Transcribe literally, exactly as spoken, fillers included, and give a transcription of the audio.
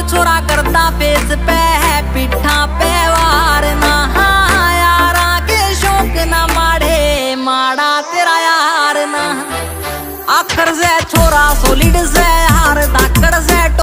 छोरा करता फेस पे है पिठा पे वार ना यारा के शौक ना माड़े माड़ा तेरा यार ना आखर से छोरा सोलिड से हार धाकड़ से